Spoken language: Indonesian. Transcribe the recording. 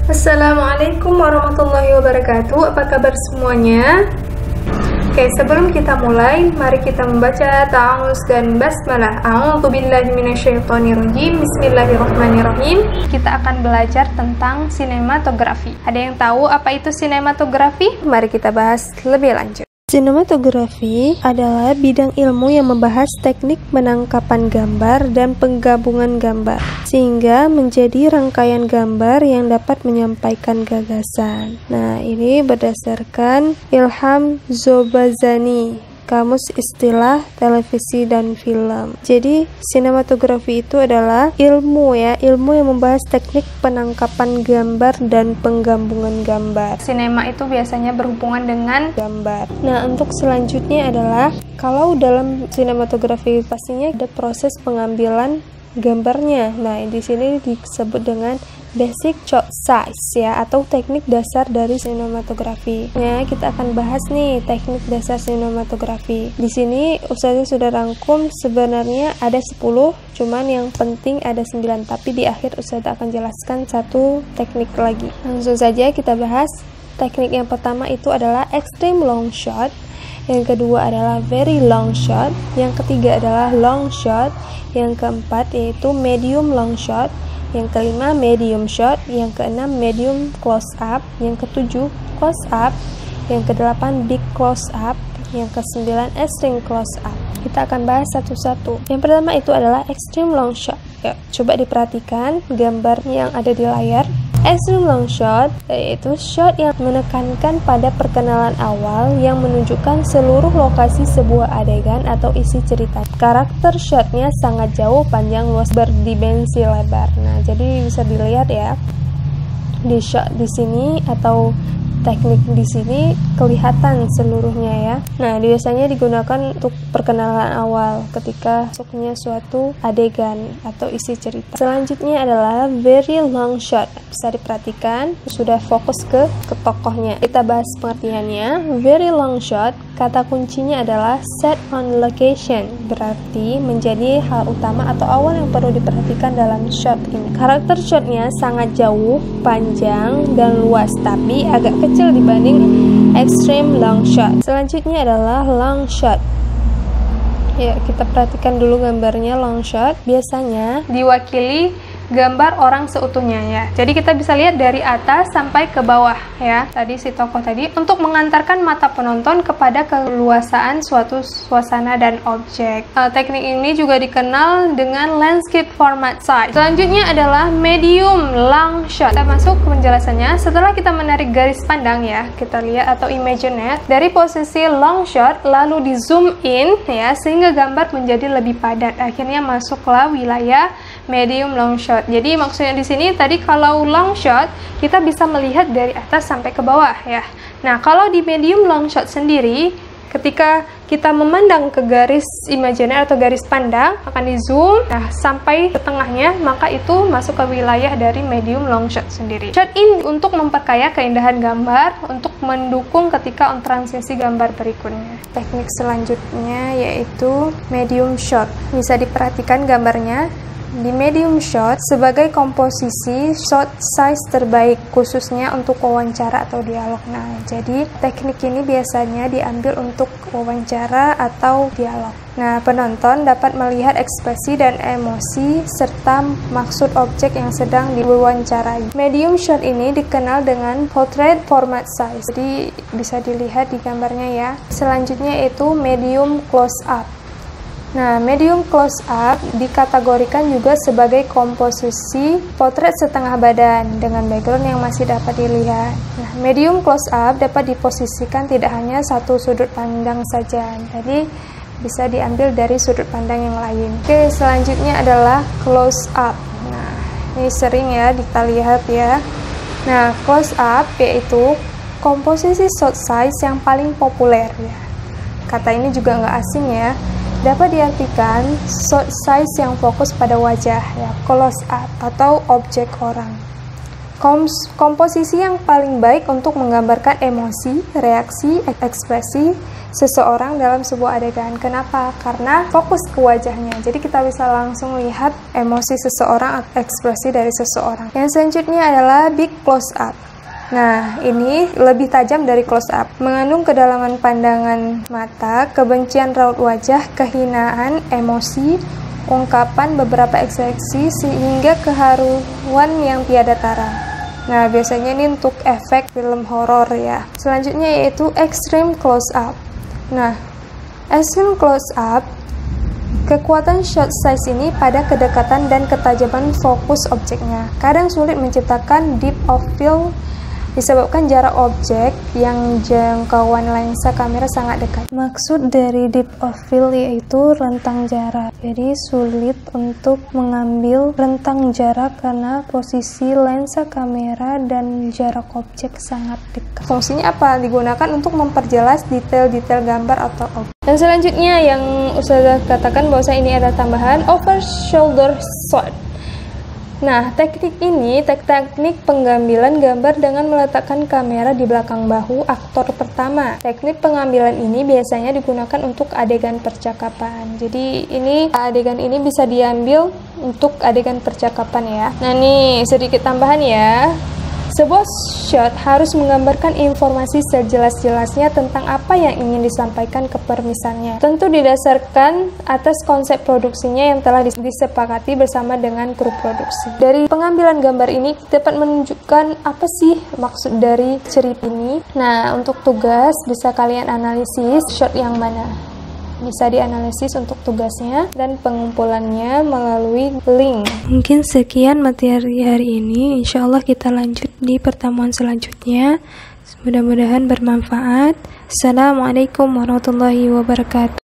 Assalamualaikum warahmatullahi wabarakatuh. Apa kabar semuanya? Oke, sebelum kita mulai, mari kita membaca ta'awuz dan basmalah. A'udzubillahi minasyaitonirrajim. Bismillahirrahmanirrahim. Kita akan belajar tentang sinematografi. Ada yang tahu apa itu sinematografi? Mari kita bahas lebih lanjut. Sinematografi adalah bidang ilmu yang membahas teknik penangkapan gambar dan penggabungan gambar, sehingga menjadi rangkaian gambar yang dapat menyampaikan gagasan. Nah, ini berdasarkan Ilham Zobazani, Kamus Istilah Televisi dan Film. Jadi, sinematografi itu adalah ilmu yang membahas teknik penangkapan gambar dan penggabungan gambar. Sinema itu biasanya berhubungan dengan gambar. Nah, untuk selanjutnya adalah kalau dalam sinematografi pastinya ada proses pengambilan gambarnya. Nah, di sini disebut dengan basic shot size atau teknik dasar dari sinematografi. Ya, kita akan bahas nih teknik dasar sinematografi. Di sini Ustazah sudah rangkum, sebenarnya ada 10, cuman yang penting ada 9, tapi di akhir Ustazah akan jelaskan satu teknik lagi. Langsung saja kita bahas. Teknik yang pertama itu adalah extreme long shot. Yang kedua adalah very long shot. Yang ketiga adalah long shot. Yang keempat yaitu medium long shot. Yang kelima medium shot. Yang keenam medium close up. Yang ketujuh close up. Yang kedelapan big close up. Yang kesembilan extreme close up. Kita akan bahas satu-satu. Yang pertama itu adalah extreme long shot. Yuk, coba diperhatikan gambar yang ada di layar. Extreme long shot yaitu shot yang menekankan pada perkenalan awal yang menunjukkan seluruh lokasi sebuah adegan atau isi cerita. Karakter shotnya sangat jauh, panjang, luas, berdimensi lebar. Nah, jadi bisa dilihat ya di shot di sini atau teknik di sini kelihatan seluruhnya ya. Nah, biasanya digunakan untuk perkenalan awal ketika masuknya suatu adegan atau isi cerita. Selanjutnya adalah very long shot. Bisa diperhatikan sudah fokus ke tokohnya. Kita bahas pengertiannya. Very long shot, kata kuncinya adalah set on location, berarti menjadi hal utama atau awal yang perlu diperhatikan dalam shot ini. Karakter shotnya sangat jauh, panjang, dan luas, tapi agak kecil dibanding extreme long shot. Selanjutnya adalah long shot. Ya, kita perhatikan dulu gambarnya. Long shot biasanya diwakili gambar orang seutuhnya ya. Jadi kita bisa lihat dari atas sampai ke bawah ya. Tadi si tokoh tadi untuk mengantarkan mata penonton kepada keluasaan suatu suasana dan objek. Teknik ini juga dikenal dengan landscape format size. Selanjutnya adalah medium long shot. Kita masuk ke penjelasannya. Setelah kita menarik garis pandang ya, kita lihat atau imagine ya, dari posisi long shot lalu di zoom in ya, sehingga gambar menjadi lebih padat. Akhirnya masuklah wilayah medium long shot. Jadi maksudnya di sini tadi kalau long shot kita bisa melihat dari atas sampai ke bawah ya. Nah, kalau di medium long shot sendiri ketika kita memandang ke garis imajiner atau garis pandang akan di zoom sampai ke tengahnya, maka itu masuk ke wilayah dari medium long shot sendiri. Shot ini untuk memperkaya keindahan gambar untuk mendukung ketika on transisi gambar berikutnya. Teknik selanjutnya yaitu medium shot. Bisa diperhatikan gambarnya. Di medium shot sebagai komposisi shot size terbaik khususnya untuk wawancara atau dialog. Nah, jadi teknik ini biasanya diambil untuk wawancara atau dialog. Nah, penonton dapat melihat ekspresi dan emosi serta maksud objek yang sedang diwawancarai. Medium shot ini dikenal dengan portrait format size. Jadi bisa dilihat di gambarnya ya. Selanjutnya yaitu medium close up. Nah, medium close up dikategorikan juga sebagai komposisi potret setengah badan dengan background yang masih dapat dilihat. Nah, medium close up dapat diposisikan tidak hanya satu sudut pandang saja, jadi bisa diambil dari sudut pandang yang lain. Oke, selanjutnya adalah close up. Nah, ini sering ya kita lihat ya. Nah, close up yaitu komposisi shot size yang paling populer ya. Kata ini juga nggak asing ya. Dapat diartikan shot size yang fokus pada wajah ya, close up atau objek orang. Komposisi yang paling baik untuk menggambarkan emosi, reaksi, ekspresi seseorang dalam sebuah adegan. Kenapa? Karena fokus ke wajahnya. Jadi kita bisa langsung lihat emosi seseorang atau ekspresi dari seseorang. Yang selanjutnya adalah big close up. Nah, ini lebih tajam dari close up. Mengandung kedalaman pandangan mata, kebencian raut wajah, kehinaan, emosi, ungkapan beberapa ekspresi sehingga keharuan yang tiada tara. Nah, biasanya ini untuk efek film horor ya. Selanjutnya yaitu extreme close up. Nah, extreme close up, kekuatan shot size ini pada kedekatan dan ketajaman fokus objeknya. Kadang sulit menciptakan deep of field disebabkan jarak objek yang jangkauan lensa kamera sangat dekat. Maksud dari deep of field yaitu rentang jarak. Jadi sulit untuk mengambil rentang jarak karena posisi lensa kamera dan jarak objek sangat dekat. Fungsinya apa? Digunakan untuk memperjelas detail-detail gambar atau objek. Dan selanjutnya yang Ustazah katakan bahwa ini adalah tambahan over shoulder shot. Nah, teknik pengambilan gambar dengan meletakkan kamera di belakang bahu aktor pertama. Teknik pengambilan ini biasanya digunakan untuk adegan percakapan. Jadi adegan ini bisa diambil untuk adegan percakapan ya. Nah, nih sedikit tambahan ya. Sebuah shot harus menggambarkan informasi sejelas-jelasnya tentang apa yang ingin disampaikan ke permisannya. Tentu didasarkan atas konsep produksinya yang telah disepakati bersama dengan kru produksi. Dari pengambilan gambar ini dapat menunjukkan apa sih maksud dari cerita ini. Nah, untuk tugas bisa kalian analisis shot yang mana. Bisa dianalisis untuk tugasnya dan pengumpulannya melalui link. Mungkin sekian materi hari ini. Insya Allah kita lanjut di pertemuan selanjutnya. Mudah-mudahan bermanfaat. Assalamualaikum warahmatullahi wabarakatuh.